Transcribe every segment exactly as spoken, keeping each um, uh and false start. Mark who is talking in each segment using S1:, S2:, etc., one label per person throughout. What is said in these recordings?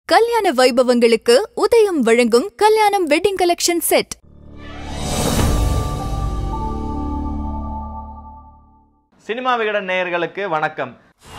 S1: கல்யாண வைபவங்களுக்கு உதயம் வழங்கும் கல்யாணம் wedding collection set.
S2: Cinema Vikatan நேயர்களுக்கு வணக்கம்.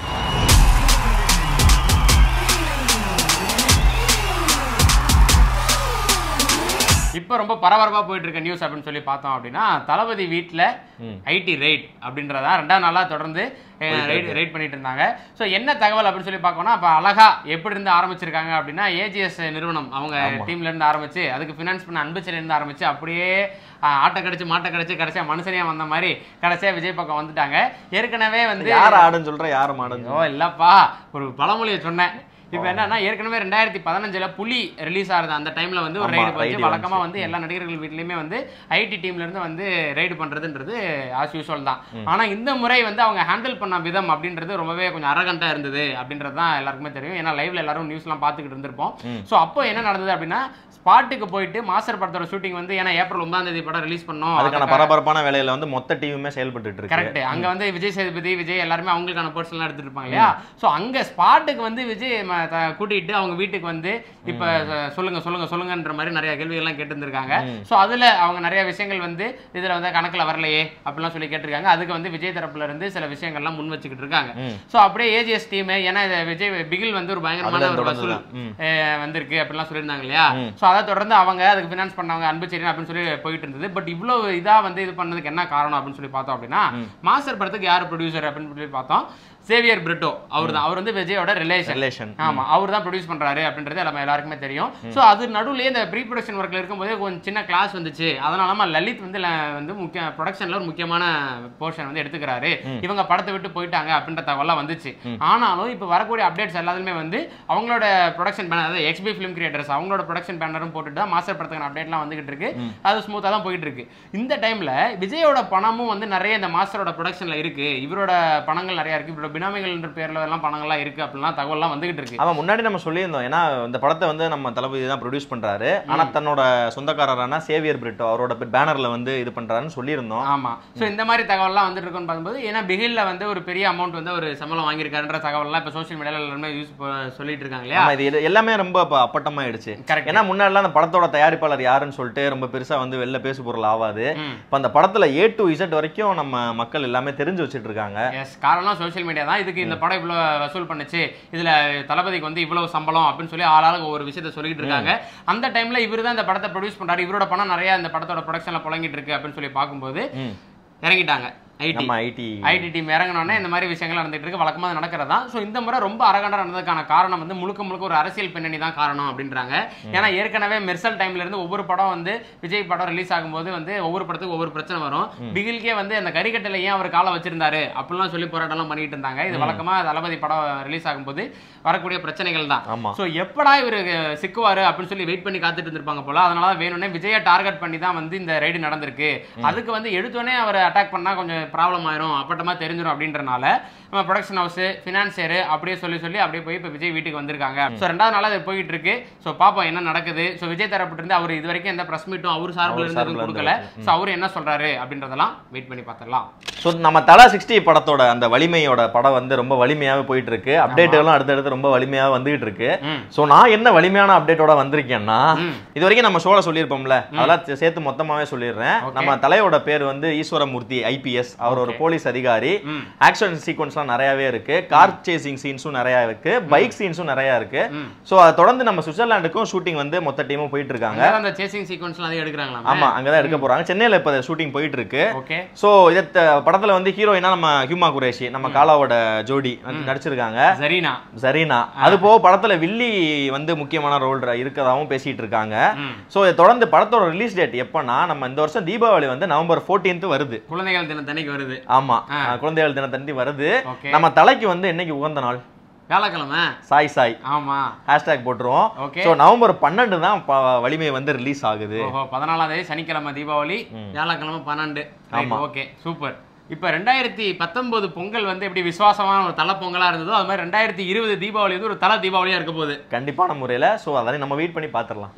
S3: இப்போ ரொம்ப பரபரப்பாக போயிட்டு இருக்க நியூஸ் அப்படின்னு சொல்லி பார்த்தோம் அப்படின்னா, தளபதி வீட்டில் ஐடி ரைட் அப்படின்றதா ரெண்டாவது நாளாக தொடர்ந்து ரைட் ரைட் பண்ணிட்டு இருந்தாங்க. ஸோ என்ன தகவல் அப்படின்னு சொல்லி பார்க்கணும்னா, இப்போ அழகா எப்படி இருந்து ஆரம்பிச்சிருக்காங்க அப்படின்னா, ஏஜிஎஸ் நிறுவனம் அவங்க டீம்ல இருந்து ஆரம்பிச்சு, அதுக்கு ஃபினான்ஸ் பண்ண அன்புச்சில இருந்து ஆரம்பிச்சு, அப்படியே ஆட்டை கடிச்சு மாட்டை கடிச்சு கடைசியா மனுஷனையா வந்த மாதிரி கடைசியா விஜய் பக்கம் வந்துட்டாங்க. ஏற்கனவே வந்து
S2: யார் ஆடுன்னு சொல்ற யாரும் ஆடுன்னு
S3: ஓ இல்லப்பா ஒரு பழமொழியை சொன்னேன். இப்போ என்னன்னா, ஏற்கனவே ரெண்டாயிரத்தி பதினஞ்சுல புலி ரிலீஸ் ஆகுது அந்த டைம்ல வந்து ஒரு ரைடு போச்சு. வழக்கமா வந்து எல்லா நடிகர்கள் வீட்லயுமே வந்து ஐடி டீம்ல இருந்து வந்து ரைடு பண்றதுன்றது ஆஸ் யூஸ்வல் தான். ஆனா இந்த முறை வந்து அவங்க ஹேண்டில் பண்ண விதம் அப்படின்றது ரொம்பவே கொஞ்சம் அரகண்டா இருந்தது அப்படின்றது தான் எல்லாருக்குமே தெரியும். ஏன்னா லைவ்ல எல்லாரும் நியூஸ் எல்லாம் பாத்துக்கிட்டு இருந்திருப்போம். ஸோ அப்போ என்ன நடந்தது அப்படின்னா, ஸ்பாட்டுக்கு போயிட்டு மாஸ்டர் படத்தோட ஷூட்டிங் வந்து ஏன்னா ஏப்ரல் ஒன்பதாம் தேதி படம் ரிலீஸ் பண்ணோம்.
S2: அதுக்கான பரபரப்பான வேலையில வந்து மொத்த டீமுமே செயல்பட்டு இருக்கு.
S3: கரெக்ட். அங்க வந்து விஜய் சேதுபதி விஜய் எல்லாருமே அவங்களுக்கான போர்ட்ஸ் எல்லாம் எடுத்துட்டு இருப்பாங்க இல்லையா. ஸோ அங்க ஸ்பாட்டுக்கு வந்து விஜய் கூட்டிட்டு அவங்க வீட்டுக்கு வந்து இப்ப சொல்லுங்க சொல்லுங்க சொல்லுங்கன்ற மாதிரி நிறைய கேள்விகள் எல்லாம் கேட்டு இருந்திருக்காங்க. ஸோ அதுல அவங்க நிறைய விஷயங்கள் வந்து இதுல வந்து கணக்குல வரலையே அப்படிலாம் சொல்லி கேட்டிருக்காங்க. அதுக்கு வந்து விஜய் தரப்புல இருந்து சில விஷயங்கள்லாம் முன் வச்சுக்கிட்டு இருக்காங்க. ஸோ அப்படியே ஏஜிஎஸ் டீம் ஏன்னா விஜய் பிகில் வந்து ஒரு பயங்கரமான ஒரு வசூல் வந்திருக்கு அப்படிலாம் சொல்லியிருந்தாங்க இல்லையா. ஸோ அதை தொடர்ந்து அவங்க அதுக்கு ஃபினான்ஸ் பண்ணவங்க அன்புச்சேரி அப்படின்னு சொல்லி போயிட்டு இருந்தது. பட் இவ்வளவு இதா வந்து இது பண்ணதுக்கு என்ன காரணம் அப்படின்னு சொல்லி பார்த்தோம் அப்படின்னா, மாஸ்டர் படத்துக்கு யார் ப்ரொடியூசர் அப்படின்னு சொல்லி பார்த்தோம். சேவியர் பிரிட்டோ அவர் தான். அவர் வந்து விஜயோட ரிலேஷன். ஆமா, அவர் தான் ப்ரொடியூஸ் பண்றாரு அப்படின்றது நம்ம எல்லாருக்குமே தெரியும். ஸோ அது நடுவுலயே இந்த ப்ரீ ப்ரொடக்ஷன் ஒர்க்ல இருக்கும்போது கொஞ்சம் சின்ன கிளாஸ் வந்துச்சு. அதனால லலித் வந்து வந்து முக்கிய ப்ரொடக்ஷன்ல ஒரு முக்கியமான போர்ஷன் வந்து எடுத்துக்கிறாரு, இவங்க படத்தை விட்டு போயிட்டாங்க அப்படின்ற தகவலாம் வந்துச்சு. ஆனாலும் இப்போ வரக்கூடிய அப்டேட்ஸ் எல்லாத்துமே வந்து அவங்களோட ப்ரொடக்ஷன் பேனர், அதாவது எக்ஸ்பி ஃபிலிம் கிரியேட்டர்ஸ் அவங்களோட ப்ரொடக்ஷன் பேனரும் போட்டுட்டு தான் மாஸ்டர் படத்துக்கான அப்டேட்லாம் வந்துகிட்டு இருக்கு. அது ஸ்மூத்தா தான் போயிட்டு இருக்கு. இந்த டைம்ல விஜயோட பணமும் வந்து நிறைய இந்த மாஸ்டரோட ப்ரொடக்ஷன்ல இருக்கு, இவரோட பணங்கள் நிறைய இருக்கு, இவரோட பினாமிகள் என்ற பேர்ல எல்லாம் பணங்கள்லாம் இருக்கு அப்படிலாம் தகவல்லாம் வந்துகிட்டு இருக்கு.
S2: அவன் முன்னாடி நம்ம சொல்லியிருந்தோம். ஏன்னா இந்த படத்தை வந்து நம்ம தளபதி தான் ப்ரொடியூஸ் பண்றாரு, ஆனா தன்னோட சொந்தக்காரரான சேவியர் பிரிட்டோ அவரோட பேனர்ல வந்து இது பண்றாருன்னு சொல்லியிருந்தோம்.
S3: ஆமா. ஸோ இந்த மாதிரி தகவல்லாம் வந்துட்டு இருக்குன்னு பார்க்கும்போது, ஏன்னா பிகில்ல வந்து ஒரு பெரிய அமௌண்ட் வந்து ஒரு சம்பளம் வாங்கியிருக்காருன்ற தகவல்லாம் இப்போ சோசியல் மீடியால எல்லாருமே யூஸ் சொல்லிட்டு இருக்காங்க இல்லையா.
S2: இது எல்லாமே ரொம்ப அப்பட்டமாயிடுச்சு. ஏன்னா முன்னாடிலாம் அந்த படத்தோட தயாரிப்பாளர் யாருன்னு சொல்லிட்டு ரொம்ப பெருசா வந்து வெளில பேசு பொருள் ஆகாது. இப்போ அந்த படத்துல ஏ டு இசட் வரைக்கும் நம்ம மக்கள் எல்லாமே தெரிஞ்சு வச்சுட்டு இருக்காங்க.
S3: காரணம் சோசியல் மீடியா தான். இதுக்கு இந்த படம் இவ்வளவு வசூல் பண்ணுச்சு, இதுல தளபதிக்கு வந்து இவ்வளவு சம்பளம் அப்படின்னு சொல்லி ஆளாளுக்கு ஒரு விஷயத்தை சொல்லிட்டு இருக்காங்க. அந்த டைம்ல இவரு தான் இந்த படத்தை ப்ரொடியூஸ் பண்றாரு, இவரோட பணம் நிறைய இந்த படத்தோட ப்ரொடக்ஷன்ல புழங்கிட்டு இருக்கு அப்படின்னு சொல்லி பார்க்கும்போது இறங்கிட்டாங்க. ஐடி டீம் இறங்கினோடனே இந்த மாதிரி விஷயங்கள் நடந்துட்டு இருக்கு. வழக்கமாக நடக்கிறதா. ஸோ இந்த முறை ரொம்ப அரகண்டா நடந்ததுக்கான காரணம் வந்து முழுக்க முழுக்க ஒரு அரசியல் பின்னணி தான் காரணம் அப்படின்றாங்க. ஏன்னா ஏற்கனவே மெர்சல் டைம்ல இருந்து ஒவ்வொரு படம் வந்து விஜய் படம் ரிலீஸ் ஆகும்போது வந்து ஒவ்வொரு படத்துக்கு ஒவ்வொரு பிரச்சனை வரும். பிகில்கே வந்து அந்த கரிக்கட்டில ஏன் அவர் காலம் வச்சிருந்தாரு அப்படிலாம் சொல்லி போராட்டம்லாம் பண்ணிட்டு இருந்தாங்க. இது வழக்கமா தளபதி படம் ரிலீஸ் ஆகும்போது வரக்கூடிய பிரச்சனைகள் தான். ஸோ எப்படா இவர் சிக்குவாரு அப்படின்னு சொல்லி வெயிட் பண்ணி காத்துட்டு இருந்திருப்பாங்க போல. அதனால வேணும்னே விஜயை டார்கெட் பண்ணி தான் வந்து இந்த ரைடு நடந்திருக்கு. அதுக்கு வந்து எடுத்தோடனே அவர் அட்டாக் பண்ணா கொஞ்சம் ப்ராப்ளம் ஆயிரும், அப்பட்டமா தெரிஞ்சிடும் அப்படின்றனால நம்ம ப்ரொடக்ஷன் ஹவுஸ் ஃபினான்சியர் அப்படியே சொல்லி சொல்லி அப்படியே போய் இப்போ விஜய் வீட்டுக்கு வந்திருக்காங்க. ஸோ ரெண்டாவது நாள் அது போயிட்டு இருக்கு. ஸோ பாப்போம் என்ன நடக்குது. ஸோ விஜய் தரப்பட்டு இருந்து அவர் இது வரைக்கும் எந்த பிரஸ் மீட்டும் அவர் சார்பில் இருந்து கொடுக்கல. ஸோ அவர் என்ன சொல்றாரு அப்படின்றதெல்லாம் வெயிட் பண்ணி பார்த்துடலாம்.
S2: ஸோ நம்ம தலா சிக்ஸ்டி படத்தோட அந்த வலிமையோட படம் வந்து ரொம்ப வலிமையாவே போயிட்டு இருக்கு. அப்டேட்டுகளும் அடுத்தடுத்து ரொம்ப வலிமையாக வந்துகிட்டு இருக்கு. ஸோ நான் என்ன வலிமையான அப்டேட்டோட வந்திருக்கேன்னா, இது வரைக்கும் நம்ம ஷோல சொல்லியிருப்போம்ல, அதெல்லாம் சேர்த்து மொத்தமாவே சொல்லிடுறேன். நம்ம தலையோட பேர் வந்து ஈஸ்வரமூர்த்தி ஐபிஎஸ். அவர் ஒரு போலீஸ் அதிகாரி. ஆக்ஷன் சீக்வன்ஸ்லாம் நிறையவே இருக்கு, கார் சேசிங் சீன்ஸும் நிறைய இருக்கு, பைக் சீன்ஸும் நிறைய இருக்கு. சோ அதை தொடர்ந்து நம்ம சுவிட்சர்லாந்துக்கும் ஷூட்டிங் வந்து மொத்த டீமும் போயிட்டு இருக்காங்க.
S3: அந்த சேசிங் சீக்வன்ஸ்லாம் அதே எடுக்கறாங்களா?
S2: ஆமா, அங்கதான் எடுக்க போறாங்க. சென்னையில இப்ப ஷூட்டிங் போயிட்டு இருக்கு. சோ இந்த படத்துல வந்து ஹீரோயினா நம்ம ஹியூமா குரேஷி, நம்ம காலாவோட ஜோடி நடிச்சிருக்காங்க. ஜரீனா ஜரீனா அது போக படத்துல வில்லி வந்து முக்கியமான ரோல் இருக்கதாவும் பேசிட்டு இருக்காங்க. சோ இதை தொடர்ந்து படத்தோட ரிலீஸ் டேட் எப்பன்னா, நம்ம இந்த வருஷம் தீபாவளி வந்து நவம்பர் பதினான்கு வருது,
S3: குழந்தைகள் தினத்தன்னைக்கு வருது.
S2: ஆமா, குழந்தைகள் தினத்தந்தி வருது. நம்ம தலைக்கு வந்து என்னைக்கு உகந்த நாள்?
S3: வியாழக்கிழமை.
S2: சாய் சாய்.
S3: ஆமா,
S2: ஹேஷ்டாக் போட்டுருவோம். சோ நவம்பர் பன்னெண்டு தான் வலிமை வந்து ரிலீஸ் ஆகுது.
S3: பதினாலாம் தேதி சனிக்கிழமை தீபாவளி, வியாழக்கிழமை பன்னெண்டு. Okay, super. இப்ப ரெண்டாயிரத்தி பத்தொன்பது பொங்கல் வந்து எப்படி விசுவாசமான ஒரு தலை பொங்கலா இருந்ததோ, அது மாதிரி ரெண்டாயிரத்தி இருபது தீபாவளி வந்து ஒரு தலை தீபாவளியா இருக்க போகுது
S2: கண்டிப்பான முறையில. சோ அதை நம்ம வெயிட் பண்ணி பாத்துடலாம்.
S3: எஸ்.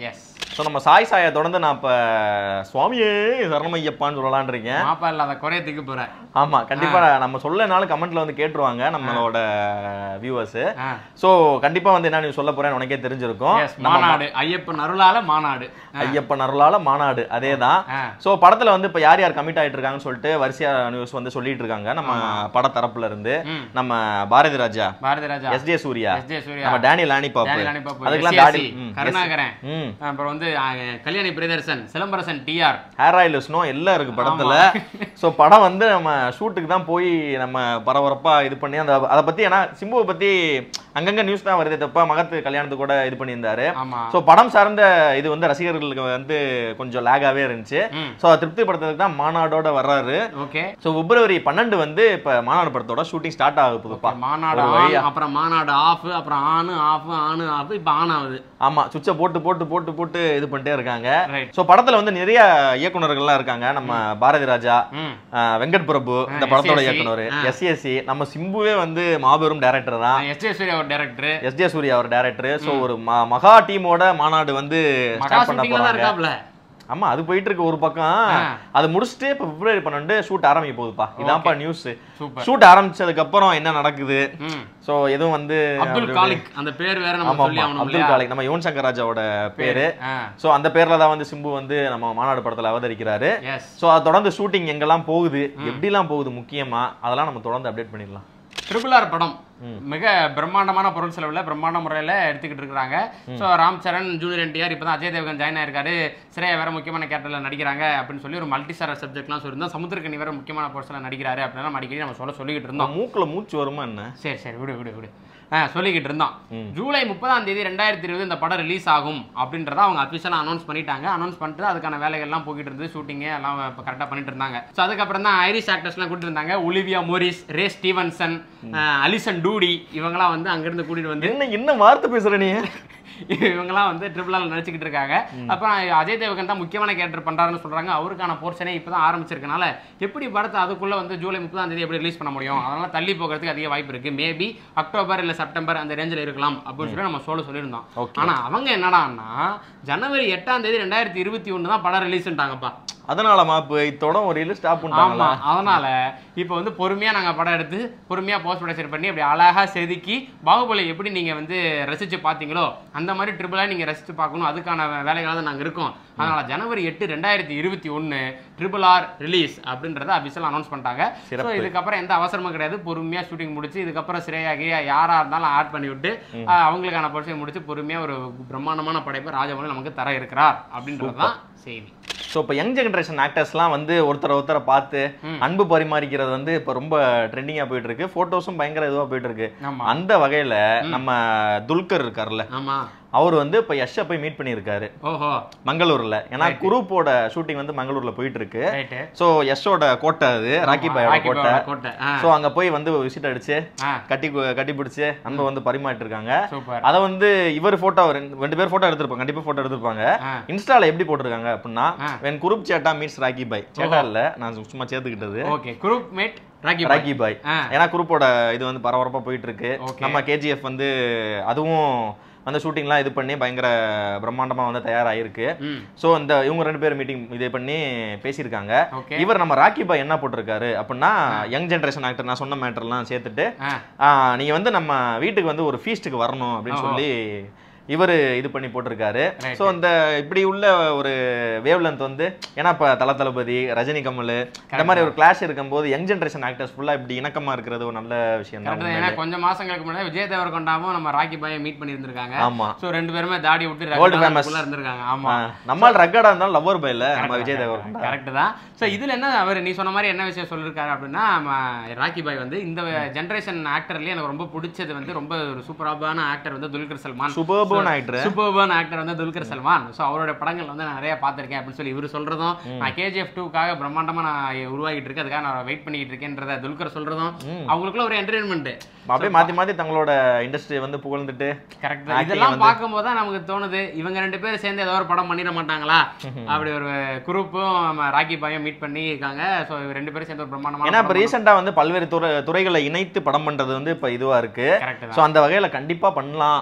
S2: ஸோ நம்ம சாய் சாயை தொடர்ந்து நான் இப்போ சுவாமியே சரணமையப்பான்னு சொல்லலான் இருக்கேன்.
S3: மாப்பா இல்லாத குறையத்துக்கு போகிறேன்.
S2: ஆமாம், கண்டிப்பாக நம்ம சொல்லனாலும் கமெண்ட்ல வந்து கேட்டுருவாங்க நம்மளோட வியூவர்ஸ். ஸோ கண்டிப்பாக வந்து என்ன நீ சொல்ல போறேன்னு உனக்கே தெரிஞ்சிருக்கும்.
S3: மாநாடு, ஐயப்பன் அருளால மாநாடு,
S2: ஐயப்பன் அருளால மாநாடு அதே தான். ஸோ படத்தில் வந்து இப்போ யார் யார் கமிட் ஆகிட்டு இருக்காங்கன்னு சொல்லிட்டு வரிசையா நியூஸ் வந்து சொல்லிட்டு இருக்காங்க நம்ம பட தரப்புல இருந்து. நம்ம Bharathi Raja,
S3: Bharathi Raja,
S2: S J Suryah,
S3: S J Suryah,
S2: நம்ம டேனி லானி பாப்பு,
S3: அதுக்கெல்லாம் தாடி கருணாகரன், அப்புறம் வந்து Kalyani Priyadarshan, Silambarasan, TR,
S2: hair oil snow எல்லாம் இருக்கு படத்துல. ஸோ படம் வந்து நம்ம ஷூட்டுக்கு தான் போய் நம்ம பரபரப்பா இது பண்ணி அந்த அதை பத்தி, ஏன்னா சிம்புவை பத்தி அங்கங்க நியூஸ் தான் வருது தப்பா, மகத்து கல்யாணத்துக்கு கூட இது பண்ணியிருந்தாரு. ஸோ படம் சார்ந்த இது வந்து ரசிகர்களுக்கு வந்து கொஞ்சம் லேகாவே இருந்துச்சு. ஸோ அதை திருப்தி படுத்துறதுக்கு தான் மாநாடோட வர்றாரு.
S3: ஓகே.
S2: ஸோ பிப்ரவரி பன்னெண்டு வந்து இப்ப மாநாடு படத்தோட ஷூட்டிங் ஸ்டார்ட் ஆகுது. புதுப்பா
S3: மாநாடு அப்புறம் மாநாடு ஆஃப், அப்புறம் ஆனு ஆஃப், ஆனு ஆஃப், இப்போ ஆன் ஆகுது.
S2: ஆமா, சுவிட்சை போட்டு போட்டு போட்டு போட்டு இது பண்ணிட்டே இருக்காங்க. ஸோ படத்துல வந்து நிறைய இயக்குநர்கள்லாம் இருக்காங்க. நம்ம பாரதி ராஜா, வெங்கட் பிரபு இந்த படத்தோட இயக்குனர், எஸ் எஸ் சி, நம்ம சிம்புவே வந்து மாபெரும் டைரக்டர் தான்.
S3: எஸ் ஜே சூர்யா ஒரு டைரக்டர்,
S2: எஸ் ஜே சூர்யா ஒரு டைரக்டர். ஸோ ஒரு மகா டீமோட மாநாடு வந்து ஸ்டார்ட் பண்ண போறாங்க. ஆமா, அது போயிட்டு இருக்கு ஒரு பக்கம். அது முடிச்சுட்டு இப்ப பிப்ரவரி பன்னெண்டு ஷூட் ஆரம்பிக்க போகுதுப்பா. இதான்ப்பா நியூஸ். ஷூட் ஆரம்பிச்சதுக்கு அப்புறம் என்ன நடக்குது? சோ எதுவும் வந்து
S3: அப்துல் காலிக் அந்த பேர் வேற நம்ம சொல்லி ஆகணும்.
S2: அப்துல் காலிக் நம்ம யுவன் சங்கர் ராஜாவோட பேரு. சோ அந்த பேர்ல தான் வந்து சிம்பு வந்து நம்ம மாநாடு படத்துல அவதரிக்கிறாரு. சோ அது தொடர்ந்து ஷூட்டிங் எங்கெல்லாம் போகுது, எப்படி எல்லாம் போகுது முக்கியமா அதெல்லாம் நம்ம தொடர்ந்து அப்டேட் பண்ணிடலாம்.
S3: ட்ரிபிள் ஆர் படம் மிக பிரம்மாண்டமான பொருள் செலவில் பிரம்மாண்ட முறையில் எடுத்துக்கிட்டு இருக்கிறாங்க. So Ram Charan, junior NTR, இப்போ தான் அஜய் தேவகன் ஜாயின் ஆயிருக்காரு. சிறையா வேற முக்கியமான கேரக்டரில் நடிக்கிறாங்க அப்படின்னு சொல்லி ஒரு மல்டி ஸ்டாரர் சப்ஜெக்ட்லாம் சொல்லியிருந்தோம். சமுத்திரக்கனி வேற முக்கியமான பொருள் நடிக்கிறாரு அப்படின்னா அடிக்கடி நம்ம சொல்ல சொல்லிக்கிட்டு இருந்தோம்.
S2: மூக்கில் மூச்சு வருமா என்ன?
S3: சரி சரி விடு விடு விடு சொல்லிக்கிட்டு இருந்தோம். ஜூலை முப்பதாம் தேதி ரெண்டாயிரத்தி இருபது இந்த படம் ரிலீஸ் ஆகும் அப்படின்றத அவங்க அஃபிஷியலாக அனௌன்ஸ் பண்ணிட்டாங்க. அனௌன்ஸ் பண்ணிட்டு அதுக்கான வேலைகள்லாம் போய்கிட்டு இருந்தது, ஷூட்டிங்கு எல்லாம் இப்போ கரெக்டாக பண்ணிட்டு இருந்தாங்க. ஸோ அதுக்கப்புறம் தான் ஐரிஷ் ஆக்டர்ஸ்லாம் கூட்டிட்டு இருந்தாங்க. Olivia Morris, Ray Stevenson, Alison Doody இவங்கெல்லாம் வந்து அங்கிருந்து கூட்டிட்டு வந்து
S2: என்ன என்ன வார்த்தை பேசுற நீ
S3: இவங்கெல்லாம் வந்து ட்ரிபிள் ஆர் நடிச்சுக்கிட்டு இருக்காங்க. அப்புறம் அஜய் தேவகன் தான் முக்கியமான கேரக்டர் பண்றாருன்னு சொல்றாங்க. அவருக்கான போர்ஷனே இப்பதான் ஆரம்பிச்சிருக்கனால எப்படி படத்தை அதுக்குள்ள வந்து ஜூலை முப்பதாம் தேதி எப்படி ரிலீஸ் பண்ண முடியும்? அதனால தள்ளி போகிறதுக்கு அதிக வாய்ப்பு இருக்கு. மேபி அக்டோபர் இல்ல செப்டம்பர் அந்த ரேஞ்சில் இருக்கலாம் அப்படின்னு சொல்லி நம்ம சொல்ல சொல்லியிருந்தோம். ஆனா அவங்க என்னடான்னா ஜனவரி எட்டாம் தேதி ரெண்டாயிரத்தி இருபத்தி ஒண்ணு தான் படம் ரிலீஸ்ட்டாங்கப்பா.
S2: அதனால மாப்பு இத்தோட ஒரு இது ஸ்டாப் பண்ணிட்டாங்க.
S3: அதனால இப்போ வந்து பொறுமையா நாங்க படம் எடுத்து பொறுமையா போஸ்ட் ப்ரொடக்ஷன் பண்ணி அப்படி அழகா செதுக்கி பாகுபலி எப்படி நீங்க வந்து ரசிச்சு பாத்தீங்களோ அந்த மாதிரி ட்ரிபிளா நீங்க ரசிச்சு பார்க்கணும். அதுக்கான வேலைகளாக தான் நாங்க இருக்கோம். அதனால ஜனவரி எட்டு ரெண்டாயிரத்தி இருபத்தி ஒன்னு ட்ரிபிள் ஆர் ரிலீஸ் அப்படின்றத அபிஷியல் அனௌன்ஸ் பண்ணிட்டாங்க. ஸோ இதுக்கப்புறம் எந்த அவசரமும் கிடையாது. பொறுமையா ஷூட்டிங் முடிச்சு இதுக்கப்புறம் சிறையாகி யாரா இருந்தாலும் ஆட் பண்ணி விட்டு அவங்களுக்கான பொருட்கள் முடிச்சு பொறுமையா ஒரு பிரம்மாண்டமான படைப்பை ராஜமௌழி நமக்கு தர இருக்கிறார் அப்படின்றதுதான் செய்தி.
S2: ஸோ இப்போ யங் ஜெனரேஷன் ஆக்டர்ஸ்லாம் வந்து ஒருத்தரை ஒருத்தரை பார்த்து அன்பு பரிமாறிக்கிறது வந்து இப்போ ரொம்ப ட்ரெண்டிங்காக போயிட்டு இருக்கு. ஃபோட்டோஸும் பயங்கர இதுவாக போயிட்டு இருக்கு. அந்த வகையில் நம்ம துல்கர் இருக்கார்ல, அவர் வந்து இப்போ யஷை போய் மீட் பண்ணியிருக்காரு மங்களூர்ல. ஏன்னா குரூப்போட ஷூட்டிங் வந்து மங்களூர்ல போயிட்டு இருக்கு. ஸோ யஷோட கோட்டை அது, ராக்கி பாயோட கோட்டை. ஸோ அங்க போய் வந்து விசிட் அடிச்சு கட்டி கட்டி பிடிச்சு அன்பை வந்து பரிமாறிட்டு இருக்காங்க. அதை வந்து இவர் போட்டோ ரெண்டு பேர் போட்டோ எடுத்திருப்பாங்க, கண்டிப்பா போட்டோ எடுத்திருப்பாங்க. இன்ஸ்டால எப்படி போட்டிருக்காங்க அப்படின்னா when குரூப் சேட்டா மீட்ஸ் ராக்கி பாய். சேட்டா இல்ல, நான் சும்மா சேர்த்துக்கிட்டது.
S3: Okay, group made
S2: Rocky Bhai. ஏன்னா குரூப்போட இது வந்து பரபரப்பா போயிட்டு இருக்கு. நம்ம கேஜிஎஃப் வந்து அதுவும் அந்த ஷூட்டிங்லாம் இது பண்ணி பயங்கர பிரம்மாண்டமா வந்து தயாராகிருக்கு. ஸோ இந்த இவங்க ரெண்டு பேரும் மீட்டிங் இது பண்ணி பேசியிருக்காங்க. இவர் நம்ம ராக்கி பாய் என்ன போட்டிருக்காரு அப்படின்னா யங் ஜென்ரேஷன் ஆக்டர் நான் சொன்ன மேட்டர்லாம் சேர்த்துட்டு நீங்க வந்து நம்ம வீட்டுக்கு வந்து ஒரு ஃபீஸ்ட்டுக்கு வரணும் அப்படின்னு சொல்லி இவர் இது பண்ணி போட்டிருக்காரு. ஸோ அந்த இப்படி உள்ள ஒரு வேவ் லென்த் வந்து ஏன்னா இப்போ தல தளபதி, ரஜினி, கமல் இந்த மாதிரி ஒரு கிளாஷ் இருக்கும்போது யங் ஜென்ரேஷன் ஆக்டர்ஸ் ஃபுல்லா இப்படி இணக்கமா இருக்கிறது ஒரு நல்ல விஷயம் தான்.
S3: ஏன்னா கொஞ்சம் மாசங்களுக்கு முன்னாடி விஜய் தேவரகொண்டாவும் நம்ம ராக்கி பாயை மீட் பண்ணி இருந்திருக்காங்க. ஆமா, ஸோ ரெண்டு பேருமே தாடி விட்டு வேர்ல்ட் ஃபேமஸ் இருந்திருக்காங்க. ஆமா,
S2: நம்ம ரக்கடா இருந்தாலும் லவ்வர் பாய்ல நம்ம விஜய் தேவரகொண்டா
S3: கரெக்ட் தான். ஸோ இதுல என்ன அவர் நீ சொன்ன மாதிரி என்ன விஷயம் சொல்லியிருக்காரு அப்படின்னா ராக்கி பாய் வந்து இந்த ஜென்ரேஷன் ஆக்டர்லயே எனக்கு ரொம்ப பிடிச்சது வந்து ரொம்ப ஒரு சூப்பரான ஆக்டர் வந்து துல்கர் சல்மான்.
S2: சூப்பர்
S3: சூப்பர்பான ஆக்டர் வந்து துல்கர் சல்மான். ஸோ அவரோட படங்கள் வந்து நான் நிறைய பார்த்திருக்கேன் அப்படின்னு சொல்லி இவர் சொல்றதும், நான் கேஜிஎஃப் டூக்காக பிரம்மாண்டமா நான் உருவாகிட்டு இருக்கேன், அதுக்காக நான் வெயிட் பண்ணிட்டு இருக்கேன்றத துல்கர் சொல்றதும் அவங்களுக்குள்ள ஒரு என்டர்டைன்மெண்ட்
S2: அப்படியே மாத்தி மாத்தி தங்களோட இண்டஸ்ட்ரி வந்து புகழ்ந்துட்டு
S3: கரெக்ட். இதெல்லாம் பார்க்கும்போது தான் நமக்கு தோணுது இவங்க ரெண்டு பேரும் சேர்ந்து ஏதோ ஒரு படம் பண்ணிட மாட்டாங்களா அப்படி ஒரு குரூப்பும் நம்ம ராக்கி பாயும் மீட் பண்ணி இருக்காங்க. ஸோ ரெண்டு பேரும் சேர்ந்து ஒரு பிரம்மாண்டமா
S2: ஏன்னா இப்போ ரீசெண்டா வந்து பல்வேறு துறை துறைகளை இணைத்து படம் பண்றது வந்து இப்போ இதுவா இருக்கு. ஸோ அந்த வகையில கண்டிப்பா பண்ணலாம்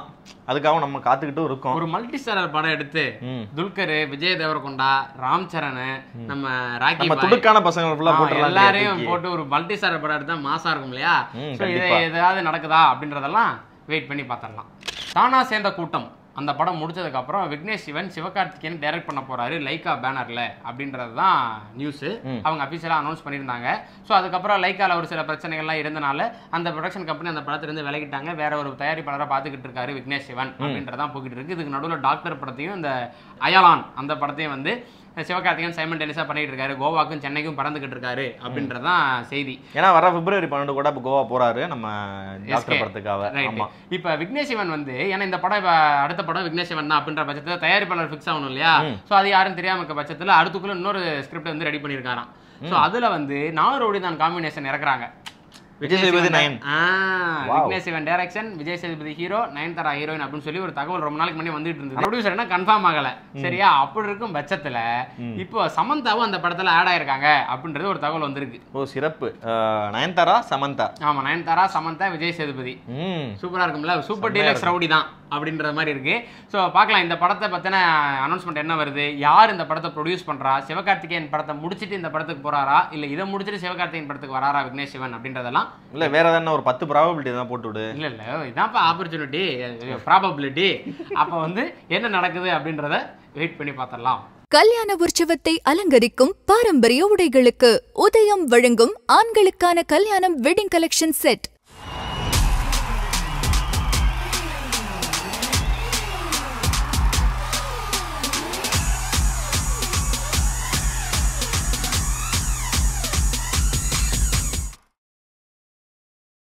S2: அதுக்காக நம்ம காத்துக்கிட்டும் இருக்கோம்.
S3: ஒரு மல்டி ஸ்டாரர் படம் எடுத்து துல்கர், விஜய் தேவரகொண்டா, ராம் சரண், நம்ம ராக்கி
S2: நம்ம துடுக்கான பசங்க ஃபுல்லா போட்டு
S3: எல்லாரையும் போட்டு ஒரு மல்டி ஸ்டாரர் படம் எடுத்தா மாசா இருக்கும் இல்லையா? இது ஏதாவது நடக்குதா அப்படின்றதெல்லாம் வெயிட் பண்ணி பார்த்துடலாம். தானா சேர்ந்த கூட்டம் அந்த படம் முடிச்சதுக்கு அப்புறம் விக்னேஷ் சிவன் சிவகார்த்திகேயன் டைரக்ட் பண்ண போறாரு லைக்கா பேனர்ல அப்படின்றது தான் நியூஸ். அவங்க அபிஷியலா அனௌன்ஸ் பண்ணியிருந்தாங்க. ஸோ அதுக்கப்புறம் லைக்கால ஒரு சில பிரச்சனைகள்லாம் இருந்தனால அந்த ப்ரொடக்ஷன் கம்பெனி அந்த படத்திலிருந்து விலகிட்டாங்க. வேற ஒரு தயாரிப்பாளராக பார்த்துக்கிட்டு இருக்காரு விக்னேஷ் சிவன் அப்படின்றதான் போய்கிட்டு இருக்கு. இதுக்கு நடுவில் டாக்டர் படத்தையும் இந்த அயலான் அந்த படத்தையும் வந்து சிவகார்த்திகேயன் சைமன் டெனிஸா பண்ணிட்டு இருக்காரு. கோவாக்கும் சென்னைக்கும் பறந்துகிட்டு இருக்காரு அப்படின்றதான் செய்தி.
S2: ஏன்னா வர பிப்ரவரி பன்னெண்டு கூட கோவா போறாரு நம்ம டாக்டர் படத்துக்காக.
S3: இப்ப விக்னேஷ் சிவன் வந்து ஏன்னா இந்த படம் அடுத்த படம் விக்னேஷ் சிவன் தான் அப்படின்ற பட்சத்துல தயாரிப்பாளர் ஃபிக்ஸ் ஆகணும் இல்லையா? சோ அது யாரும் தெரியாம இருக்க பட்சத்துல அடுத்துக்குள்ள இன்னொரு ஸ்கிரிப்ட் வந்து ரெடி பண்ணிருக்காராம். சோ அதுல வந்து நாலு ரவுடி தான் காம்பினேஷன் இறக்குறாங்க. Vijay Sethupathi Nayan Vignesh Shivan direction, Vijay Sethupathi hero, Nayanthara heroine அப்படின்னு சொல்லி ஒரு தகவல் ரொம்ப நாளைக்கு முன்னாடி வந்துட்டு இருந்தது. ப்ரொடியூசர் என்ன கன்ஃபார்ம் ஆகல. சரியா? அப்படி இருக்கும் பட்சத்துல இப்போ சமந்தாவும் அந்த படத்துல ஆட் ஆயிருக்காங்க அப்படின்றது ஒரு தகவல் வந்திருக்கு.
S2: ஓ சிறப்பு. நயன்தாரா சமந்தா.
S3: ஆமா, நயன்தாரா சமந்தா விஜய் சேதுபதி. சூப்பரா இருக்கும்ல? சூப்பர் டீலக்ஸ் ரவுடி தான் அப்படின்ற மாதிரி இருக்கு. ஸோ பார்க்கலாம் இந்த படத்தை பத்தின அனௌன்ஸ்மெண்ட் என்ன வருது, யார் இந்த படத்தை ப்ரொடியூஸ் பண்றா, சிவகார்த்திகேயன் படத்தை முடிச்சுட்டு இந்த படத்துக்கு போறாரா, இல்ல இதை முடிச்சுட்டு சிவகார்த்திகேயன் படத்துக்கு வராரா விக்னேஷ் சிவன் அப்படின்றதெல்லாம்
S2: இல்ல வேற ஏதாவது ஒரு பத்து ப்ராபபிலிட்டி தான் போட்டு விடு.
S3: இல்ல இல்ல இதான்ப்பா ஆப்பர்ச்சுனிட்டி, ப்ராபபிலிட்டி. அப்ப வந்து என்ன நடக்குது அப்படின்றத வெயிட் பண்ணி பார்த்துடலாம்.
S1: கல்யாண உற்சவத்தை அலங்கரிக்கும் பாரம்பரிய உடைகளுக்கு உதயம் வழங்கும் ஆண்களுக்கான கல்யாணம் வெட்டிங் கலெக்ஷன் செட்.